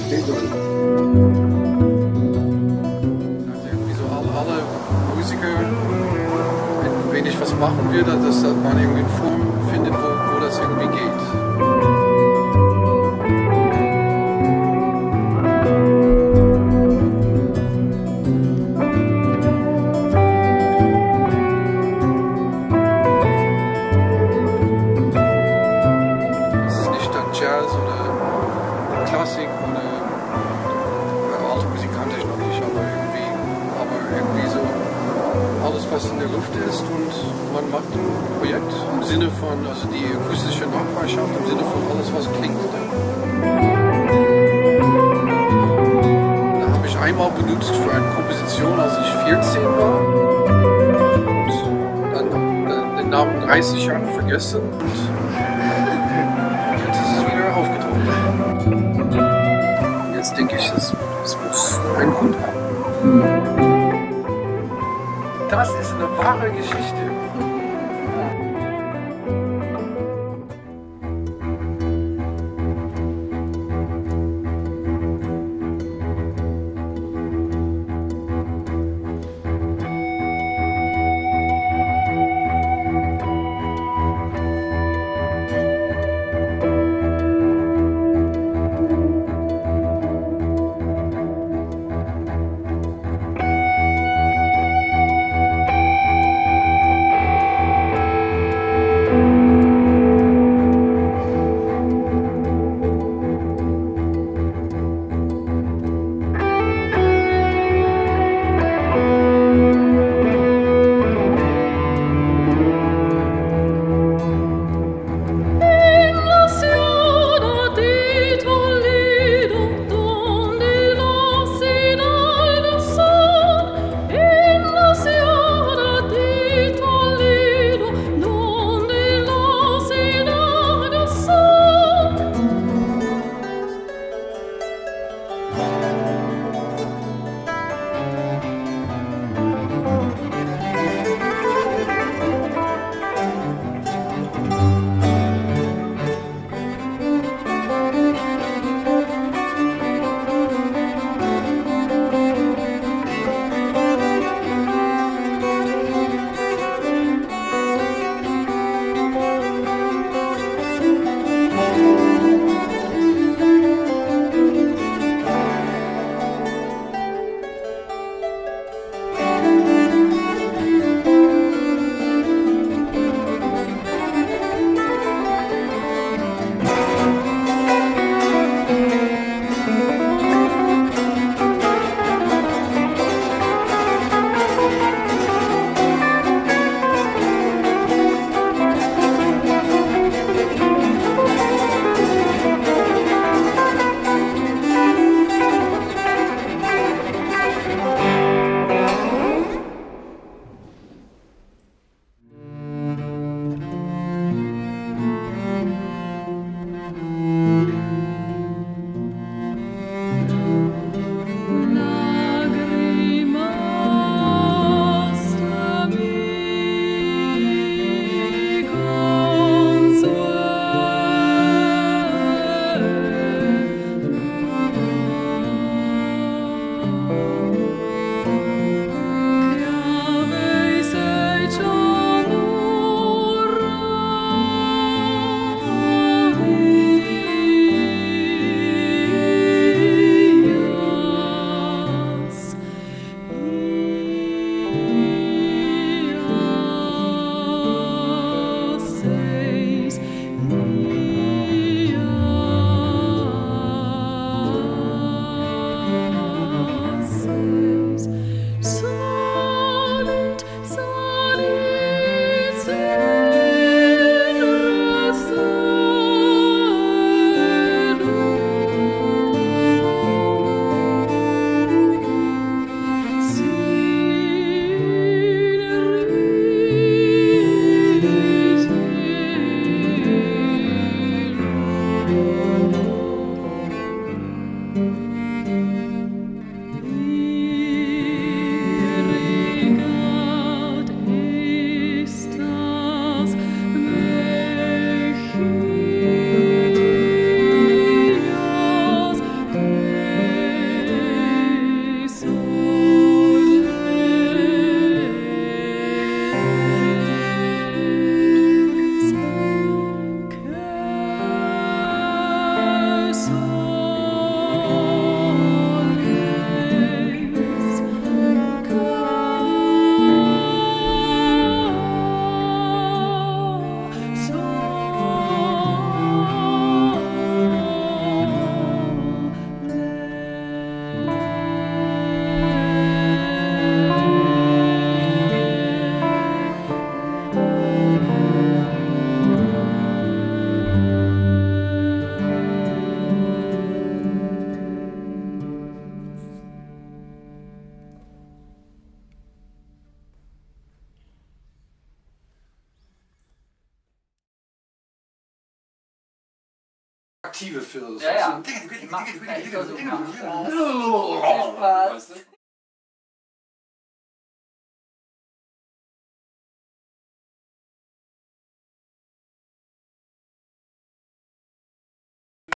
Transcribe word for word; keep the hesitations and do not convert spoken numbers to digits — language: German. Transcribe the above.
Irgendwie so alle, alle Musiker ein wenig was machen wir, dass man irgendwie eine Form findet, wo, wo das irgendwie geht. Jazz oder Klassik oder ja, also musikalisch noch nicht, aber irgendwie, aber irgendwie so alles, was in der Luft ist und man macht ein Projekt im Sinne von, also die akustische Nachbarschaft im Sinne von alles, was klingt. Da habe ich einmal benutzt für eine Komposition, als ich vierzehn war und dann äh, den Namen dreißig Jahre vergessen und jetzt denke ich, es, es muss einen Grund haben. Das ist eine wahre Geschichte. aktive Fills. Ja, ja. Weißt du? Ich mach- ich versuch mal. Viel Spaß. Weißt du?